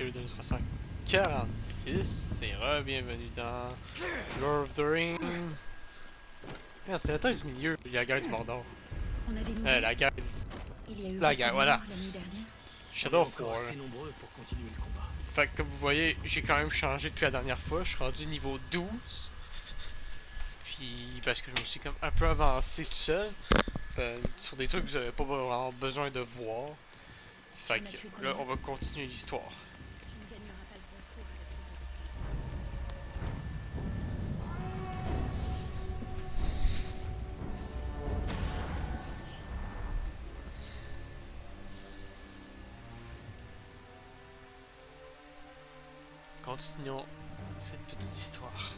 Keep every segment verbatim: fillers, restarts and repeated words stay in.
deux deux mille trois cent quarante-six. Et re-bienvenue dans Lord of the Rings. Merde, c'est la taille du milieu, la guerre du Mordor. On a des Euh, la guerre. Il y a eu La guerre, voilà. la nuit dernière. Shadow of War. assez nombreux pour continuer le combat. Fait que comme vous voyez, j'ai quand même changé depuis la dernière fois. Je suis rendu niveau douze. Puis parce que je me suis comme un peu avancé tout seul. Euh, sur des trucs que vous n'avez pas vraiment besoin de voir. Fait que là, on va continuer l'histoire. Tu ne gagneras pas le concours avec ces Continuons cette petite histoire.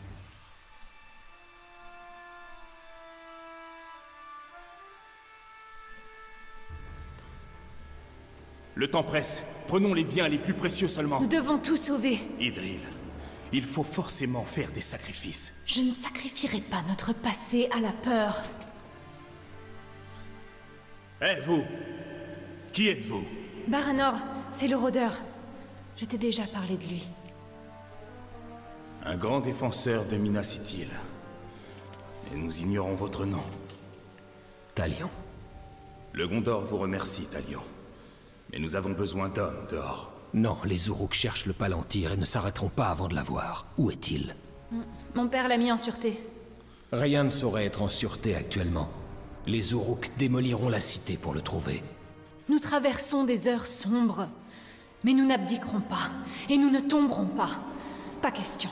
Le temps presse. Prenons les biens les plus précieux seulement. Nous devons tout sauver. Idril, il faut forcément faire des sacrifices. Je ne sacrifierai pas notre passé à la peur. Eh vous, qui êtes-vous? Baranor, c'est le rôdeur. Je t'ai déjà parlé de lui. Un grand défenseur de Minas Ithil. Et nous ignorons votre nom. Talion. Le Gondor vous remercie, Talion. Mais nous avons besoin d'hommes dehors. Non, les Uruk cherchent le Palantir et ne s'arrêteront pas avant de l'avoir. Où est-il? Mon père l'a mis en sûreté. Rien ne saurait être en sûreté actuellement. Les Uruk démoliront la cité pour le trouver. Nous traversons des heures sombres. Mais nous n'abdiquerons pas. Et nous ne tomberons pas. Pas question.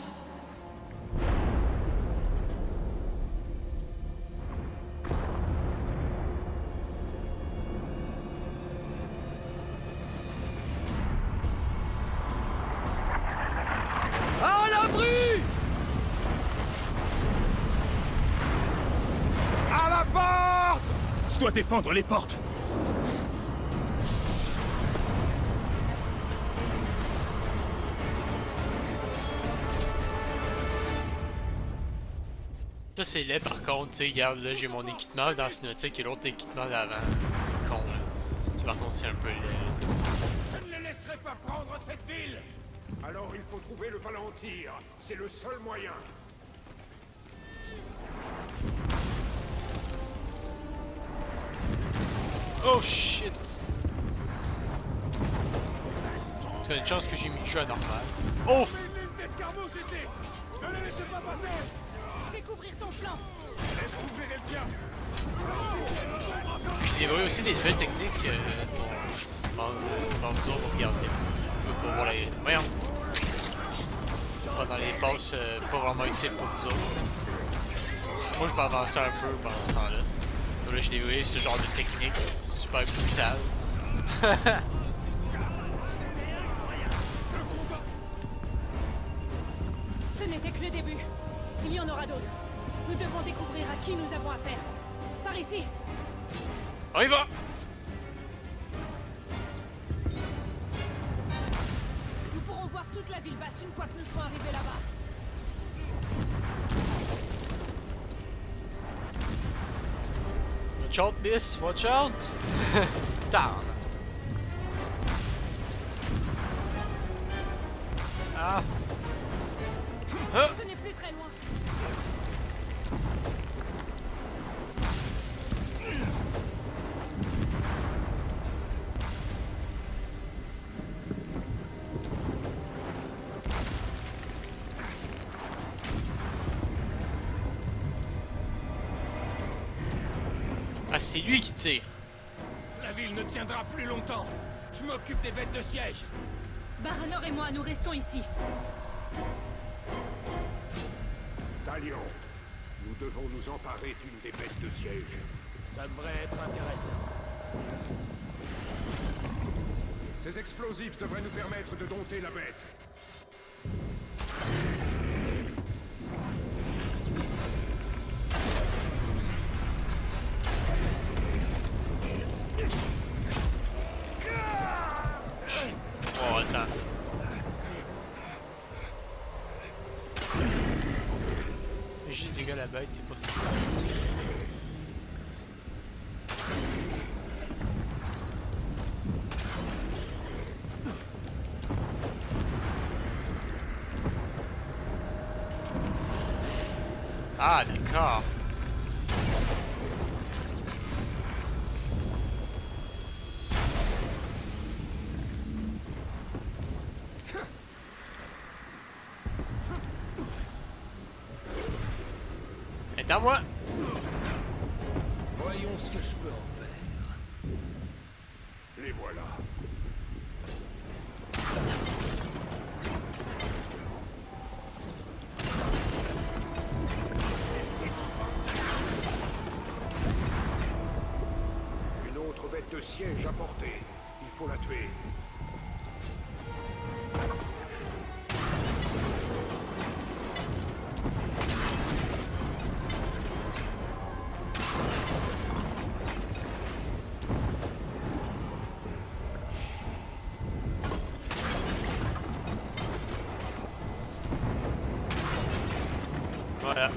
À l'abri! À la porte! Je dois défendre les portes. Ça c'est laid par contre, tu sais, regarde là j'ai mon équipement dans Cinématique et l'autre équipement d'avant. C'est con là. Par contre c'est un peu laid. Je ne les laisserai pas prendre cette ville! Alors il faut trouver le Palantir. C'est le seul moyen. Oh shit! Tu as une chance que j'ai mis le jeu à normal. Oh! Une ligne d'escarmouche ici! Ne les laissez pas passer! Découvrir ton flanc. Laisse ouvrir le tien! Je dévoile aussi des nouvelles techniques euh, pour vous autres pour regarder. Je veux pas voir les. Voyons! Pas dans les passes, euh, pas vraiment utile pour vous autres. Moi je m'avançais un peu pendant ce temps-là. Donc là je dévoilé ce genre de technique. Super brutal. Ce n'était que le début. Il y en aura d'autres. Nous devons découvrir à qui nous avons affaire. Par ici. On y va! Nous pourrons voir toute la ville basse une fois que nous serons arrivés là-bas. Watch out, miss! Watch out! Down! Ah! Ah! Ce n'est plus très loin. Ah, c'est lui qui tire! La ville ne tiendra plus longtemps. Je m'occupe des bêtes de siège. Baranor et moi, nous restons ici. Talion, nous devons nous emparer d'une des bêtes de siège. Ça devrait être intéressant. Ces explosifs devraient nous permettre de dompter la bête. Oh, attends. Juste des gars à la bête, c'est pas ça. Ah, d'accord. Et à moi. Voyons ce que je peux en faire. Les voilà. Une autre bête de siège à portée. Il faut la tuer. Voilà.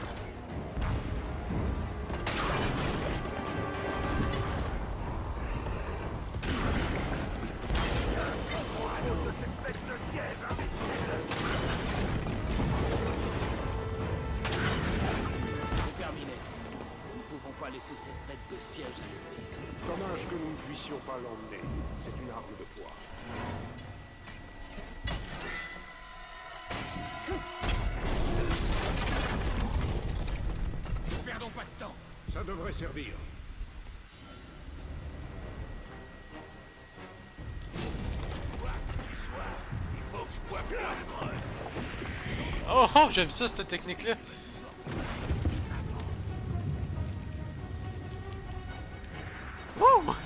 C'est terminé. Nous ne pouvons pas laisser cette bête de siège à l'ennemi. Dommage que nous ne puissions pas l'emmener. C'est une arme de poids. Perdons pas de temps. Ça devrait servir. Oh, oh j'aime ça cette technique là. Wouh.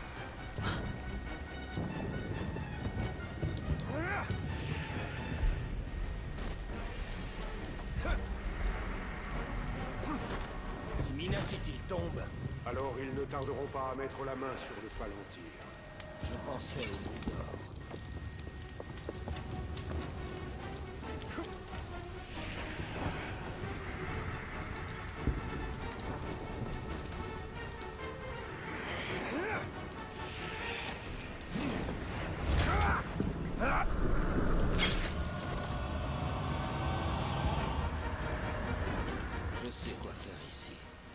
Si Mina City tombe, Alors ils ne tarderont pas à mettre la main sur le Palantir. je pensais au bout d'or. Je sais quoi faire ici.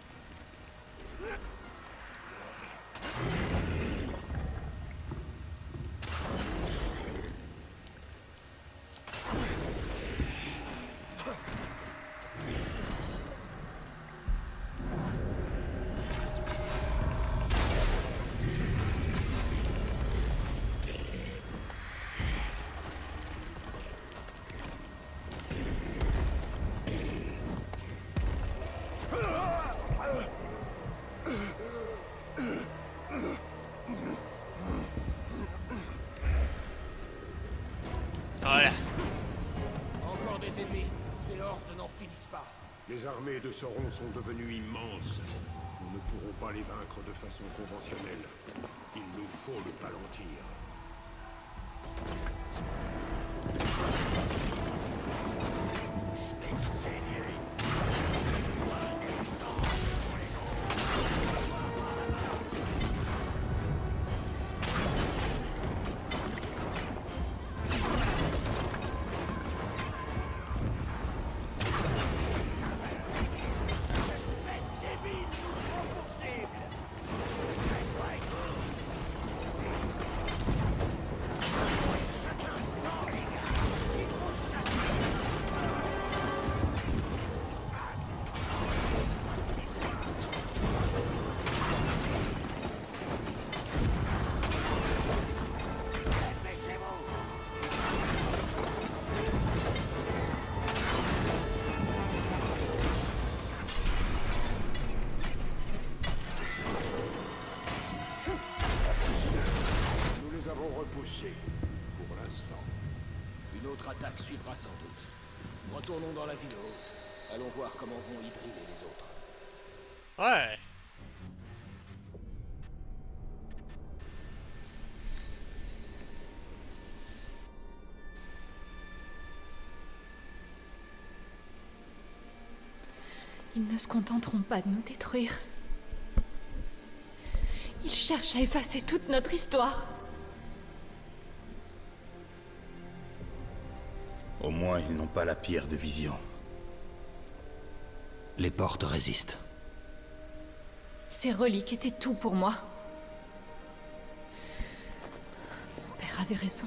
Voilà. Encore des ennemis. Ces hordes n'en finissent pas. Les armées de Sauron sont devenues immenses. Nous ne pourrons pas les vaincre de façon conventionnelle. Il nous faut le Palantir. Nous les avons repoussés, pour l'instant. Une autre attaque suivra sans doute. Retournons dans la ville haute. Allons voir comment vont Idril et les autres. Ouais. Ils ne se contenteront pas de nous détruire. Ils cherchent à effacer toute notre histoire. Au moins, ils n'ont pas la pierre de vision. Les portes résistent. Ces reliques étaient tout pour moi. Mon père avait raison.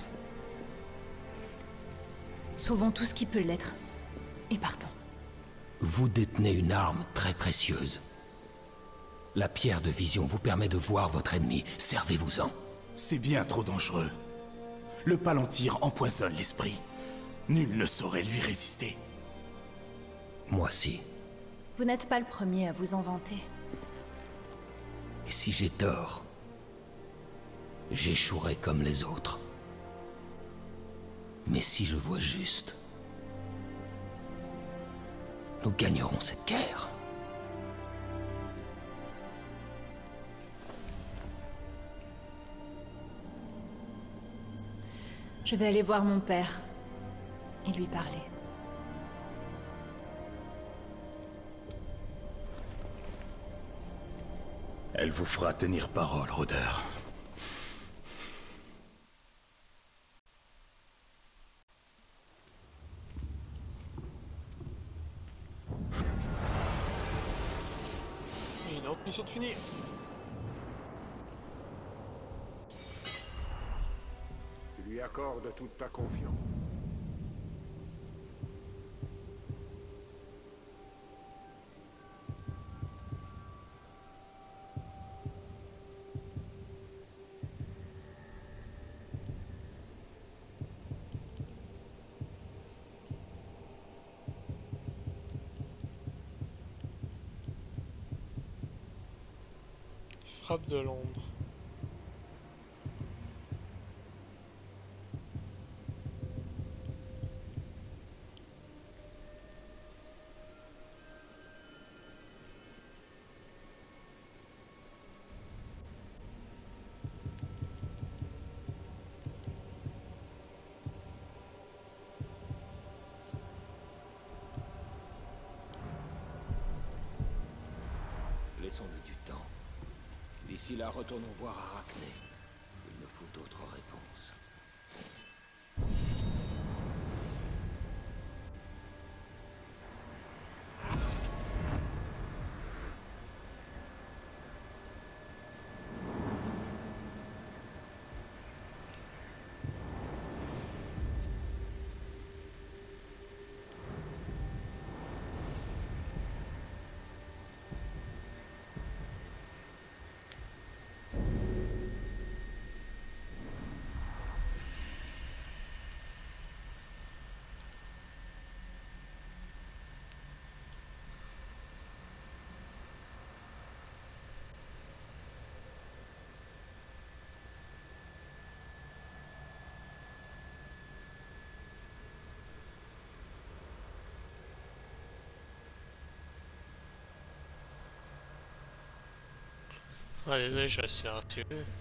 Sauvons tout ce qui peut l'être. Et partons. Vous détenez une arme très précieuse. La pierre de vision vous permet de voir votre ennemi. Servez-vous-en. C'est bien trop dangereux. Le Palantir empoisonne l'esprit. Nul ne saurait lui résister. Moi si. Vous n'êtes pas le premier à vous en vanter. Et si j'ai tort, j'échouerai comme les autres. Mais si je vois juste, nous gagnerons cette guerre. Je vais aller voir mon père et lui parler. Elle vous fera tenir parole, rôdeur. Et une autre mission de finir. Tu lui accordes toute ta confiance. Frappe de l'ombre. Laissons-lui du temps. D'ici là, retournons voir Arachné. Il nous faut d'autres réponses. Ah, désolé, je suis silencieux.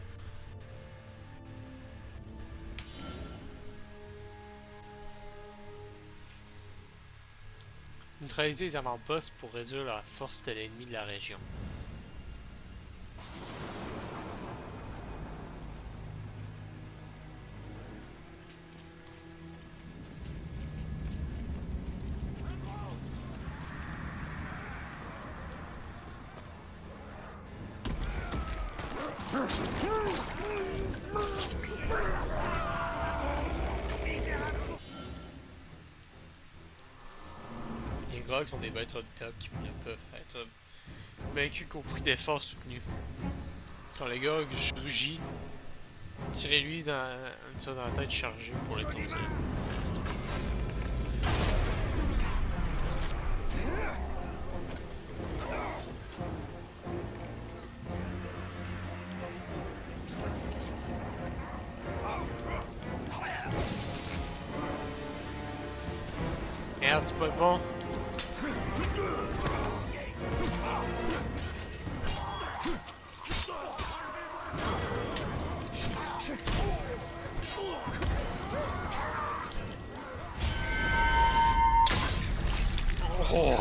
Neutraliser les avant-postes pour réduire la force de l'ennemi de la région. Les grogs sont des bêtes redoutables qui ne peuvent être vaincus qu'au prix d'efforts soutenus. Quand les grogs rugit, tirez-lui dans, ça dans la tête chargée pour l'étourdir. Merde, c'est pas bon. Oh.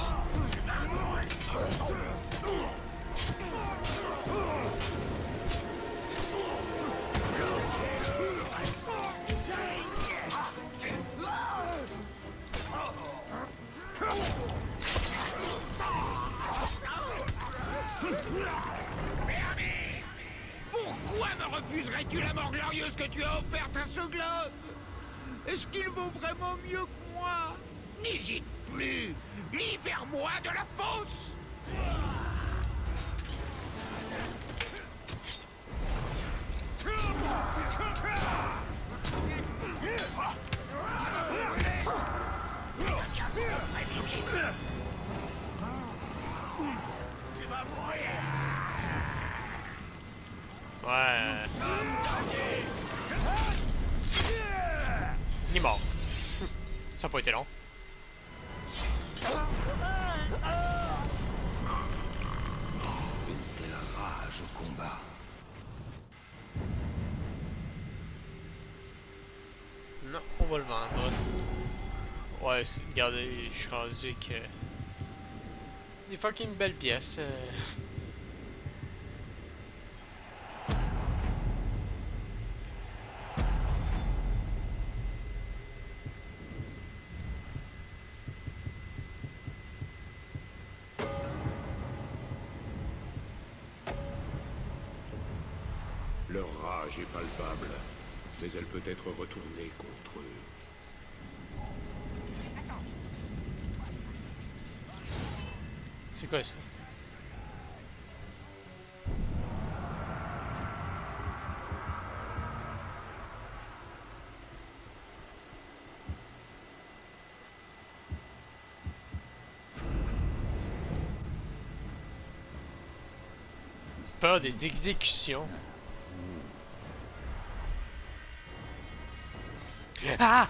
Refuserais-tu la mort glorieuse que tu as offerte à ce globe? Est-ce qu'il vaut vraiment mieux que moi? N'hésite plus! Libère-moi de la fosse! Ouais. Il est mort. Ça n'a pas été long. Une telle rage au combat. Non, on va le vendre. Ouais, regardez, je suis rendu que... Des fucking belles pièces. Euh... Leur rage est palpable, mais elle peut être retournée contre eux. C'est quoi ça? Peur des exécutions. Ah!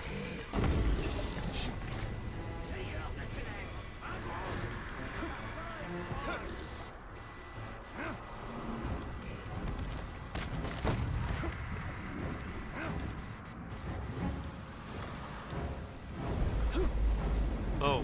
Oh.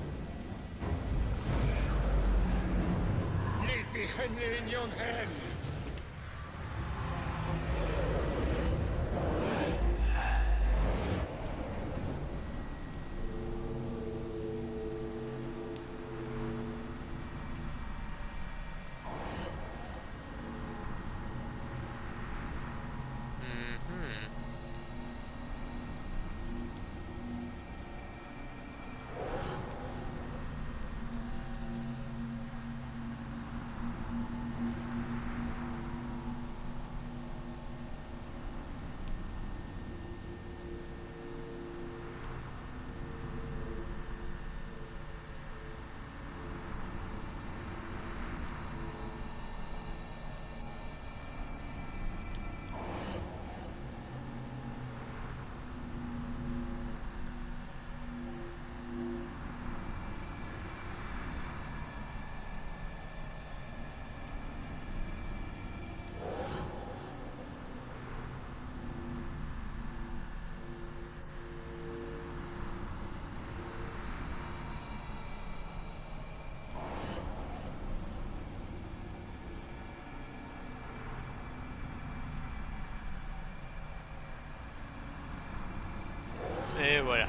Et voilà.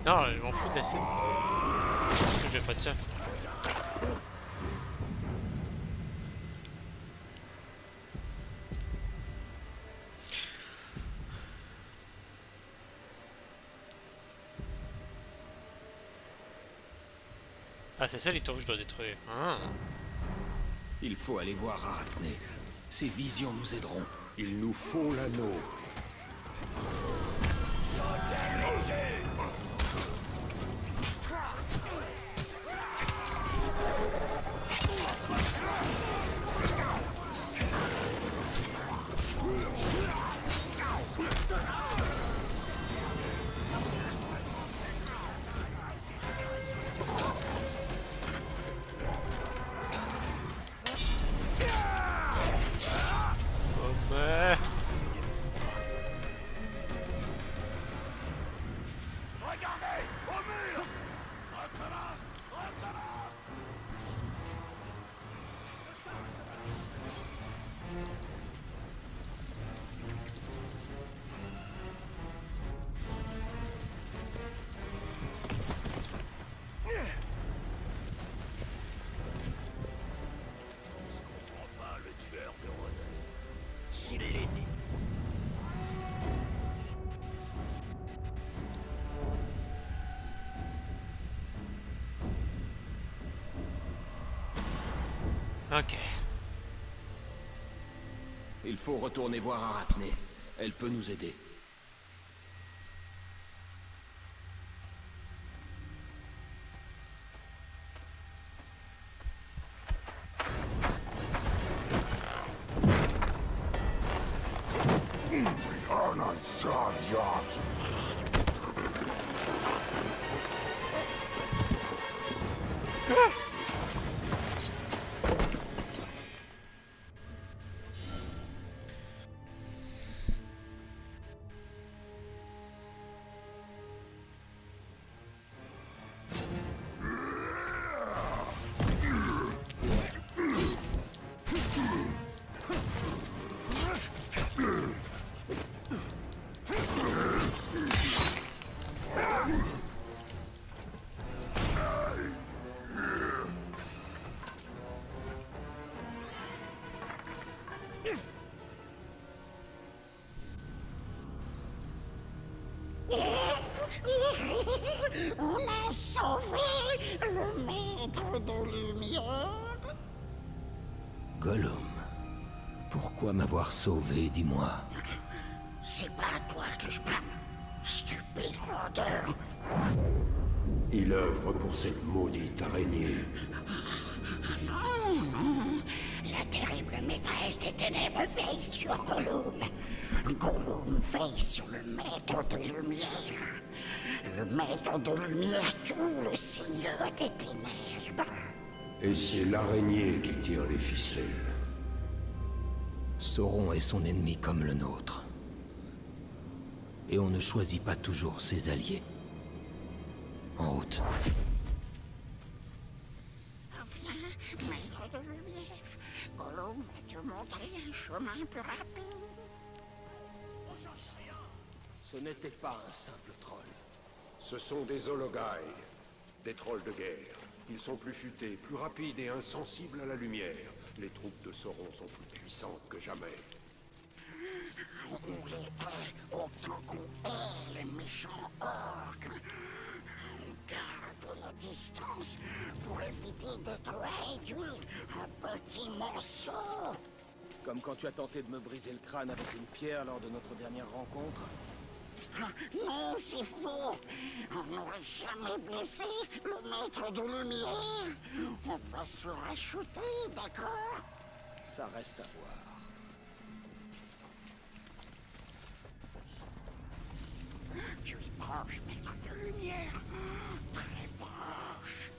Non, je m'en fous de la cible. Je vais pas de ça. Ah, c'est ça les tours que je dois détruire. Ah. Il faut aller voir Arachné. Ses visions nous aideront. Il nous faut l'anneau. Ok. Il faut retourner voir Arachné. Elle peut nous aider. On a sauvé le maître de lumière. Gollum, pourquoi m'avoir sauvé, dis-moi? C'est pas à toi que je parle, stupide rôdeur. Il œuvre pour cette maudite araignée. Non, non. La terrible maîtresse des ténèbres veille sur Gollum. Gollum veille sur le maître de lumière. Le maître de lumière tue le seigneur des ténèbres. Et c'est l'araignée qui tire les ficelles. Sauron est son ennemi comme le nôtre. Et on ne choisit pas toujours ses alliés. En route. Viens, maître de lumière. Gollum va te montrer un chemin plus rapide. Ce n'était pas un simple troll. Ce sont des Ologai, des trolls de guerre. Ils sont plus futés, plus rapides et insensibles à la lumière. Les troupes de Sauron sont plus puissantes que jamais. On les hait autant qu'on hait les méchants orques. On garde nos distances pour éviter d'être réduits à petits morceaux. Comme quand tu as tenté de me briser le crâne avec une pierre lors de notre dernière rencontre. Non, c'est faux. On n'aurait jamais blessé le maître de lumière. On va se racheter, d'accord? Ça reste à voir. Tu es proche, maître de lumière. Très proche.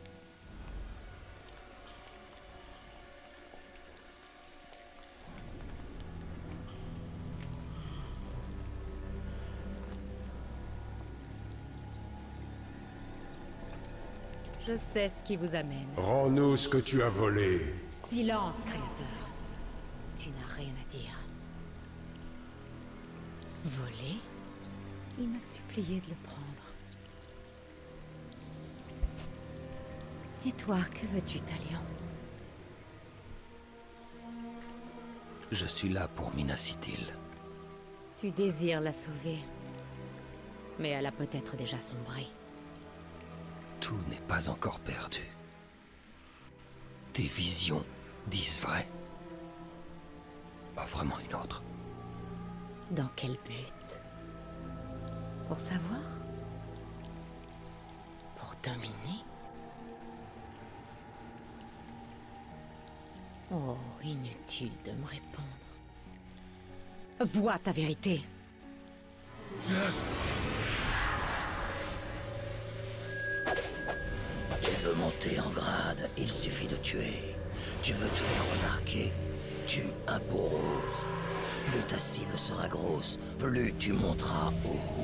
Je sais ce qui vous amène. Rends-nous ce que tu as volé. Silence, créateur. Tu n'as rien à dire. Voler? Il m'a supplié de le prendre. Et toi, que veux-tu, Talion? Je suis là pour Minacitil. Tu désires la sauver. Mais elle a peut-être déjà sombré. Tout n'est pas encore perdu. Tes visions disent vrai. Offre-moi une autre. Dans quel but? Pour savoir? Pour dominer? Oh, inutile de me répondre. Vois ta vérité. Tu veux monter en grade, il suffit de tuer. Tu veux te faire remarquer, tue un peau rose. Plus ta cible sera grosse, plus tu monteras haut.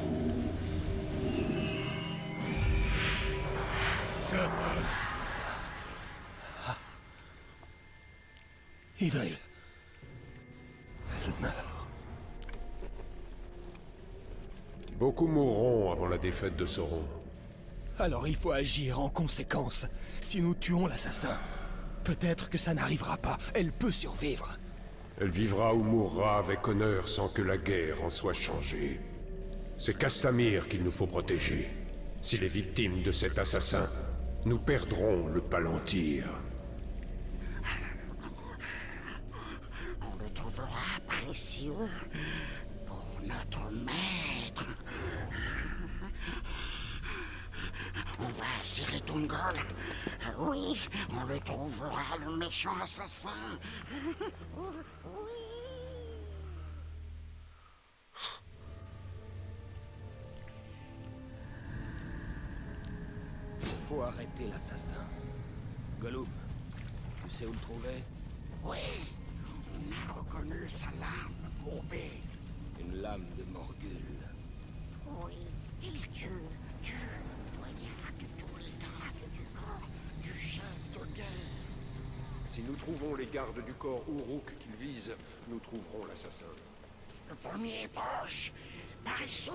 Idril. Elle meurt. Beaucoup mourront avant la défaite de Sauron. Alors il faut agir en conséquence. Si nous tuons l'assassin, peut-être que ça n'arrivera pas. Elle peut survivre. Elle vivra ou mourra avec honneur sans que la guerre en soit changée. C'est Castamir qu'il nous faut protéger. S'il est victime de cet assassin, nous perdrons le Palantir. On le trouvera par ici pour notre maître. On va assurer Tungol. Oui, on le trouvera, le méchant assassin. Faut arrêter l'assassin. Gollum, tu sais où le trouver? Oui, on a reconnu sa lame courbée. Une lame de Morgul. Oui, il tue, tue, poignarde tous les gardes du corps du chef de guerre. Si nous trouvons les gardes du corps Uruk qu'il vise, nous trouverons l'assassin. Le premier est proche, par ici.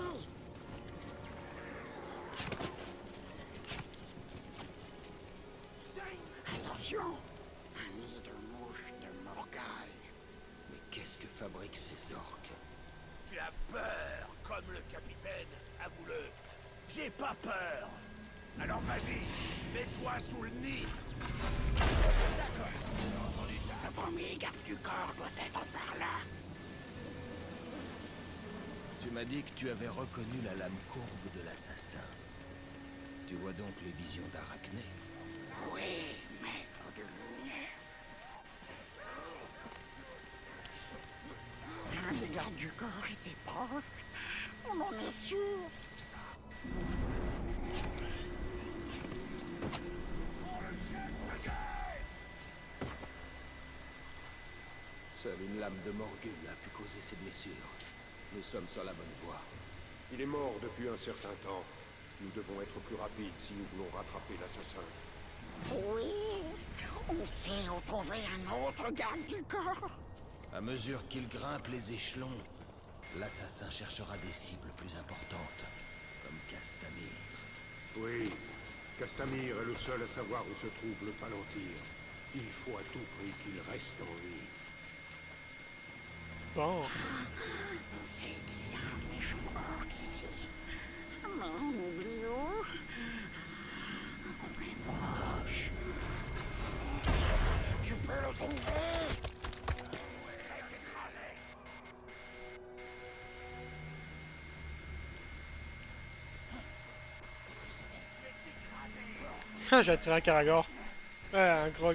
Attention, un nid de mouches de Morgaï. Mais qu'est-ce que fabriquent ces orques? Tu as peur, comme le capitaine, avoue-le. J'ai pas peur. Alors vas-y, mets-toi sous le nid. D'accord, j'ai entendu ça. Le premier garde du corps doit être par là. Tu m'as dit que tu avais reconnu la lame courbe de l'assassin. Tu vois donc les visions d'Arachné? Oui, maître de lumière. Un des gardes du corps était proche. On en est sûr. Seule une lame de Morgul a pu causer ces blessures. Nous sommes sur la bonne voie. Il est mort depuis un certain temps. Nous devons être plus rapides si nous voulons rattraper l'assassin. Oui, on sait où trouver un autre garde du corps. À mesure qu'il grimpe les échelons, l'assassin cherchera des cibles plus importantes, comme Castamir. Oui, Castamir est le seul à savoir où se trouve le Palantir. Il faut à tout prix qu'il reste en vie. Bon. On sait qu'il y a un méchant orc ici. Mais on oublie où. On est proche. Tu peux le trouver. Ah, j'ai attiré un Karagor. Ouais, un grog.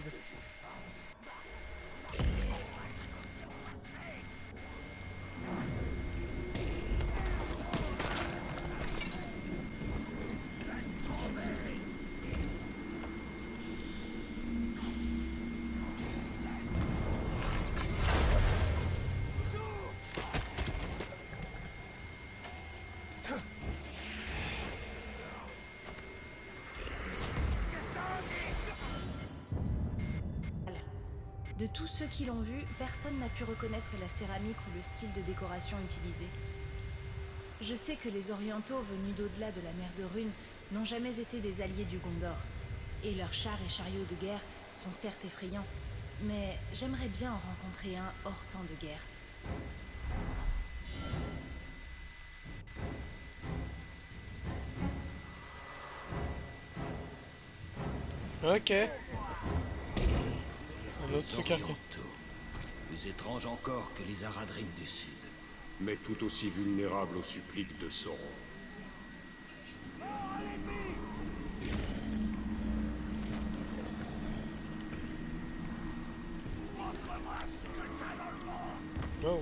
De tous ceux qui l'ont vu, personne n'a pu reconnaître la céramique ou le style de décoration utilisé. Je sais que les Orientaux venus d'au-delà de la mer de Rune n'ont jamais été des alliés du Gondor. Et leurs chars et chariots de guerre sont certes effrayants, mais j'aimerais bien en rencontrer un hors temps de guerre. Ok. Un autre truc à faire. Orientaux. Plus étrange encore que les Aradrim du Sud. Mais tout aussi vulnérable aux suppliques de Sauron. Oh.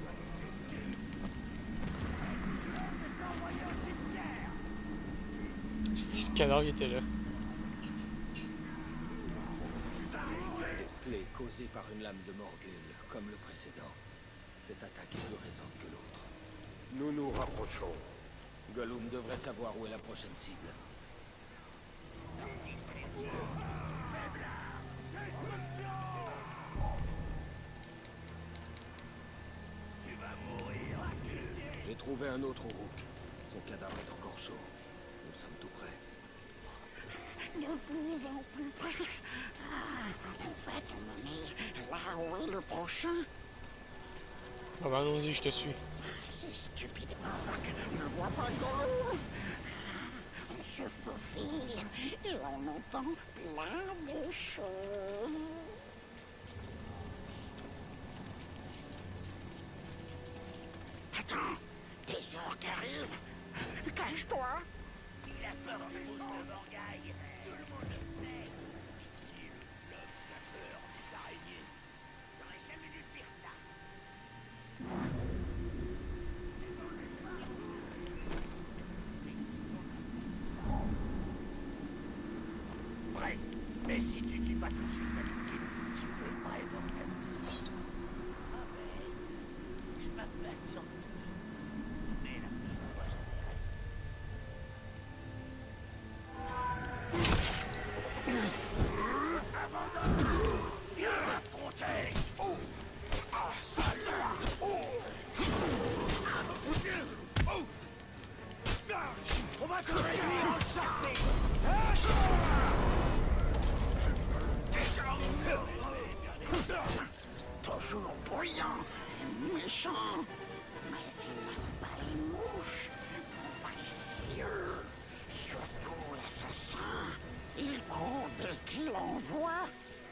Style cadavre était là. Plaie causée par une lame de Morgul, comme le précédent. Cette attaque est plus récente que l'autre. Nous nous rapprochons. Gollum devrait savoir où est la prochaine cible. J'ai trouvé un autre Uruk. Son cadavre est encore chaud. Nous sommes tout près. De plus en plus près. Ah, on va t'emmener là où est le prochain. Ah bah allons-y, je te suis. Ces stupides orques ne voient pas Gollum. On se faufile et on entend plein de choses. Attends, des orques arrivent. Cache-toi. Il a peur de pouce de Morgaille. Tout le monde le sait. Il l'homme qui a peur des araignées. J'aurais jamais dû te dire ça. Ouais, mais si tu dis pas tout de suite ta copine, tu peux pas évoquer la musique. Ah bête, je m'impatiente toujours. Mais la prochaine fois, j'essaierai. Viens m'affronter! Oh! Ah, sale! Oh! Oh! On va te réduire en charpie! Toujours bruyant et méchant. Mais il n'aime pas les mouches, mon précieux. Surtout l'assassin. Il court dès qu'il en voit.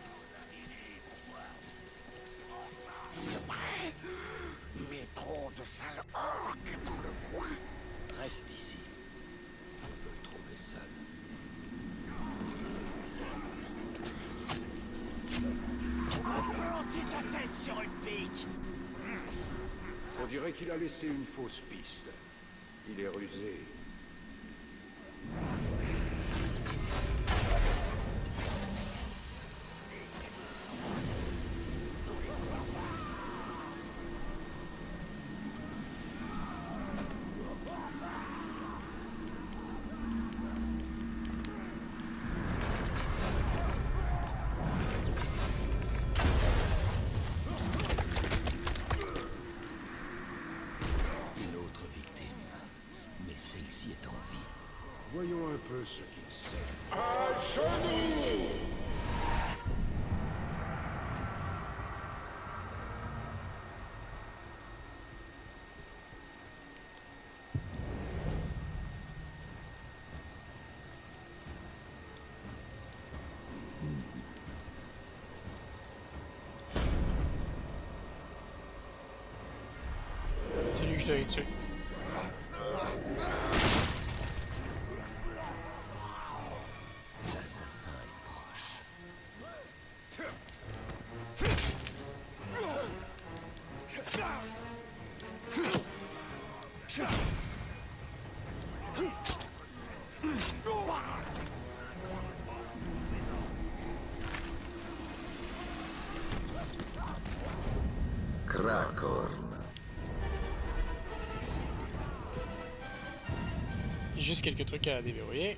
Il est prêt. Mais trop de sales orques dans le coin. Reste ici. On peut le trouver seul. Planter ta tête sur une pique! On dirait qu'il a laissé une fausse piste. Il est rusé. Voyons un peu ce qu'il sait. À genoux! C'est lui que je devais tuer. L'assassin est proche. Krakorn. Juste quelques trucs à déverrouiller.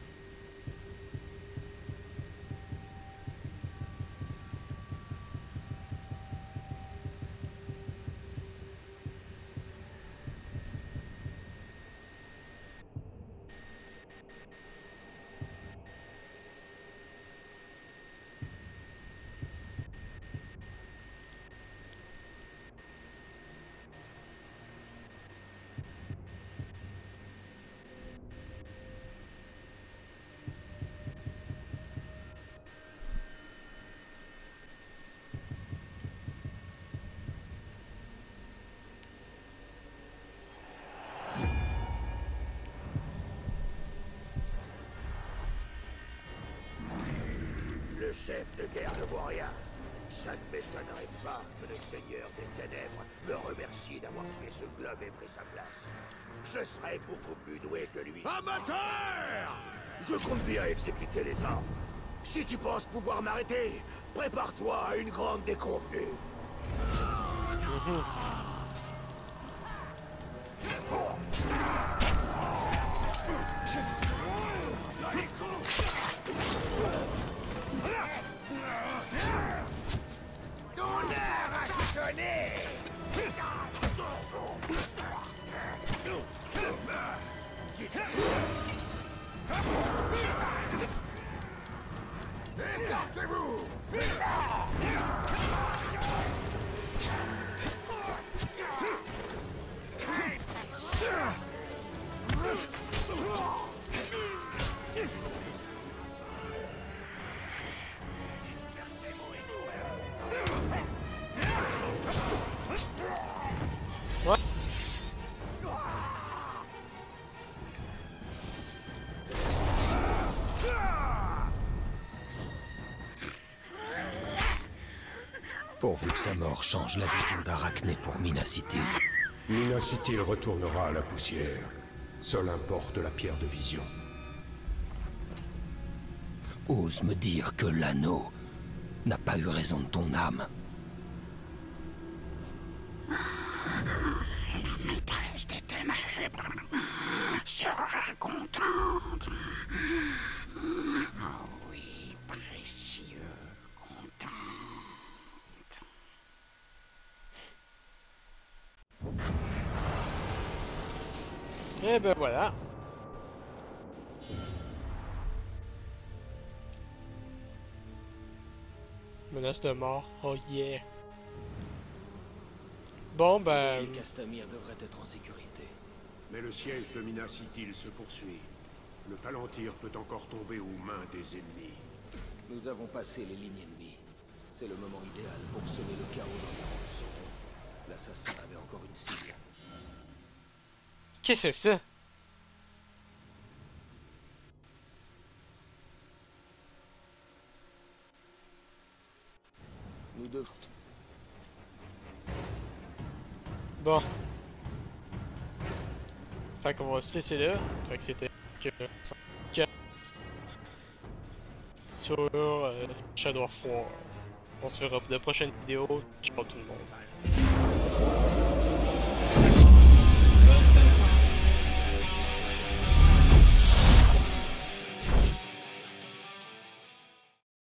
chef de guerre ne vaut rien. Ça ne m'étonnerait pas que le Seigneur des Ténèbres me remercie d'avoir tué ce globe et pris sa place. Je serais beaucoup plus doué que lui. Amateur! Je compte bien exécuter les ordres. Si tu penses pouvoir m'arrêter, prépare-toi à une grande déconvenue. Ton heure a sonné. Écartez-vous! Pourvu que sa mort change la vision d'Arachné pour Minas Ithil. Minas Ithil retournera à la poussière. Seul importe la pierre de vision. Ose me dire que l'anneau n'a pas eu raison de ton âme. La maîtresse des ténèbres sera contente. Oh oui, précieux, contente. Et ben voilà. Menace de mort, oh yeah. Bon ben... Castamir devrait être en sécurité. Mais le siège de Minas Ithil se poursuit. Le Palantir peut encore tomber aux mains des ennemis. Nous avons passé les lignes ennemies. C'est le moment idéal pour semer le chaos dans les rangs de Sauron. L'assassin avait encore une cible. Qu'est-ce que c'est ça? Nous devons... Bon. Fait qu'on va se laisser là. Fait que c'était que... sur euh, Shadow of War. On se verra pour de prochaines vidéos. Ciao tout le monde.